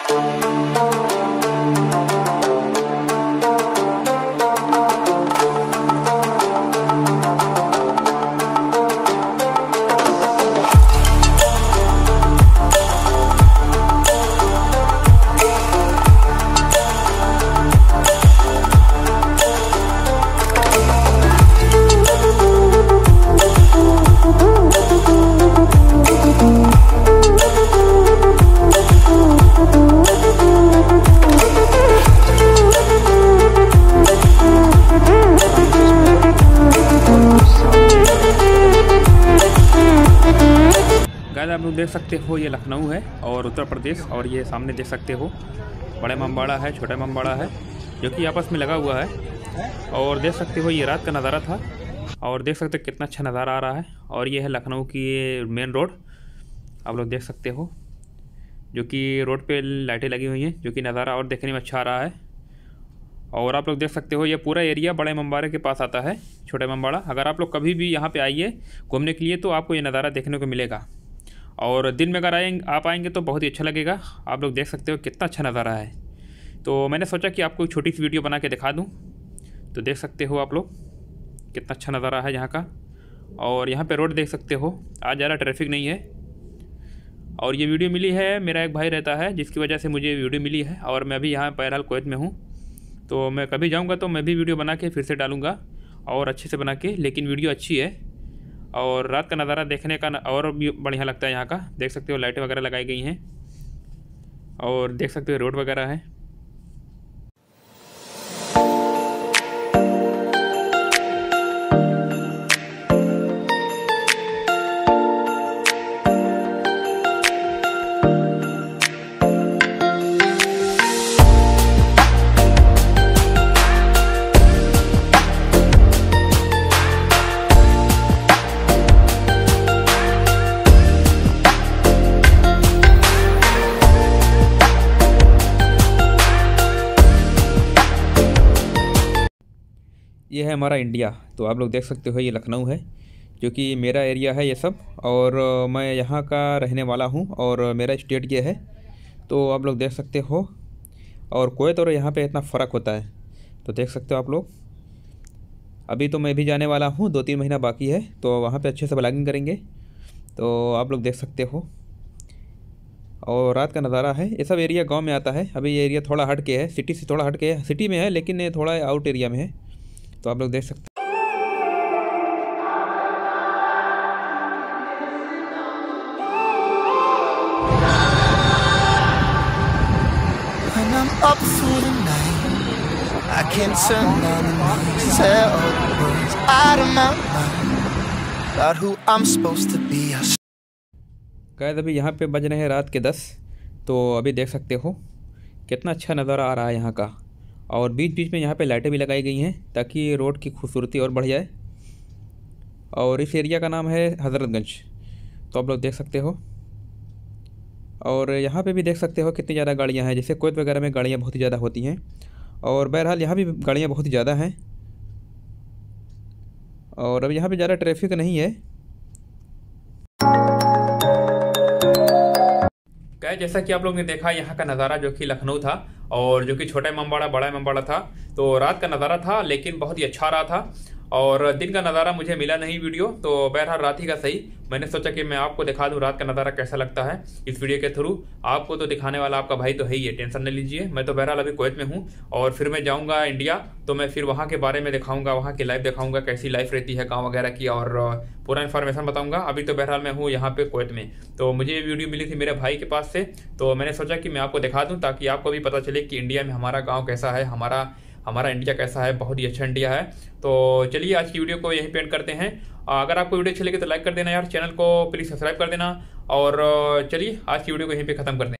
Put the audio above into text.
Guys आप लोग देख सकते हो ये लखनऊ है और उत्तर प्रदेश, और ये सामने देख सकते हो बड़ा इमामबाड़ा है, छोटा इमामबाड़ा है, जो कि आपस में लगा हुआ है। और देख सकते हो ये रात का नज़ारा था, और देख सकते हो कितना अच्छा नज़ारा आ रहा है। और ये है लखनऊ की मेन रोड, आप लोग देख सकते हो, जो कि रोड पे लाइटें लगी हुई हैं, जो कि नज़ारा और देखने में अच्छा आ रहा है। और आप लोग देख सकते हो ये पूरा एरिया बड़े इमामबाड़े के पास आता है, छोटा इमामबाड़ा। अगर आप लोग कभी भी यहाँ पे आइए घूमने के लिए तो आपको ये नज़ारा देखने को मिलेगा, और दिन में अगर आप आएंगे तो बहुत ही अच्छा लगेगा। आप लोग देख सकते हो कितना अच्छा नज़ारा है। तो मैंने सोचा कि आपको छोटी सी वीडियो बना के दिखा दूँ। तो देख सकते हो आप लोग कितना अच्छा नज़ारा है यहाँ का। और यहाँ पे रोड देख सकते हो, आज ज़्यादा ट्रैफिक नहीं है। और ये वीडियो मिली है, मेरा एक भाई रहता है जिसकी वजह से मुझे वीडियो मिली है, और मैं अभी यहाँ बहरहाल कुवैत में हूँ। तो मैं कभी जाऊँगा तो मैं भी वीडियो बना के फिर से डालूँगा, और अच्छे से बना के, लेकिन वीडियो अच्छी है। और रात का नज़ारा देखने का और भी बढ़िया लगता है यहाँ का। देख सकते हो लाइटें वगैरह लगाई गई हैं, और देख सकते हो रोड वगैरह है। ये है हमारा इंडिया। तो आप लोग देख सकते हो ये लखनऊ है, जो कि मेरा एरिया है ये सब, और मैं यहाँ का रहने वाला हूँ, और मेरा स्टेट ये है। तो आप लोग देख सकते हो, और कुवैत और यहाँ पे इतना फ़र्क होता है। तो देख सकते हो आप लोग, अभी तो मैं भी जाने वाला हूँ, 2-3 महीना बाकी है, तो वहाँ पे अच्छे से ब्लॉगिंग करेंगे। तो आप लोग देख सकते हो, और रात का नज़ारा है। ये सब एरिया गाँव में आता है। अभी ये एरिया थोड़ा हट के है, सिटी से थोड़ा हट के है, सिटी में है लेकिन ये थोड़ा आउट एरिया में है। तो आप लोग देख सकते गाइस अभी यहाँ पे बज रहे हैं रात के 10। तो अभी देख सकते हो कितना अच्छा नज़ारा आ रहा है यहाँ का। और बीच बीच में यहाँ पे लाइटें भी लगाई गई हैं ताकि रोड की खूबसूरती और बढ़ जाए। और इस एरिया का नाम है हज़रतगंज। तो आप लोग देख सकते हो, और यहाँ पे भी देख सकते हो कितनी ज़्यादा गाड़ियाँ हैं। जैसे कुवैत वगैरह में गाड़ियाँ बहुत ही ज़्यादा होती हैं, और बहरहाल यहाँ भी गाड़ियाँ बहुत ही ज़्यादा हैं। और अब यहाँ पे ज़्यादा ट्रैफिक नहीं है। जैसा कि आप लोगों ने देखा यहाँ का नज़ारा, जो कि लखनऊ था, और जो कि छोटा इमामबाड़ा बड़ा इमामबाड़ा था। तो रात का नज़ारा था लेकिन बहुत ही अच्छा रहा था, और दिन का नज़ारा मुझे मिला नहीं वीडियो। तो बहरहाल रात ही का सही, मैंने सोचा कि मैं आपको दिखा दूं रात का नज़ारा कैसा लगता है इस वीडियो के थ्रू। आपको तो दिखाने वाला आपका भाई तो है ही है, टेंशन नहीं लीजिए। मैं तो बहरहाल अभी कुवैत में हूँ, और फिर मैं जाऊँगा इंडिया, तो मैं फिर वहाँ के बारे में दिखाऊँगा, वहाँ की लाइफ दिखाऊँगा, कैसी लाइफ रहती है गाँव वगैरह की, और पूरा इन्फॉर्मेशन बताऊँगा। अभी तो बहरहाल मैं हूँ यहाँ पे कुवैत में। तो मुझे ये वीडियो मिली थी मेरे भाई के पास से, तो मैंने सोचा कि मैं आपको दिखा दूँ ताकि आपको भी पता चले कि इंडिया में हमारा गाँव कैसा है, हमारा इंडिया कैसा है। बहुत ही अच्छा इंडिया है। तो चलिए आज की वीडियो को यहीं पे एंड करते हैं। अगर आपको वीडियो अच्छी लगे तो लाइक कर देना यार, चैनल को प्लीज़ सब्सक्राइब कर देना, और चलिए आज की वीडियो को यहीं पे ख़त्म करते हैं।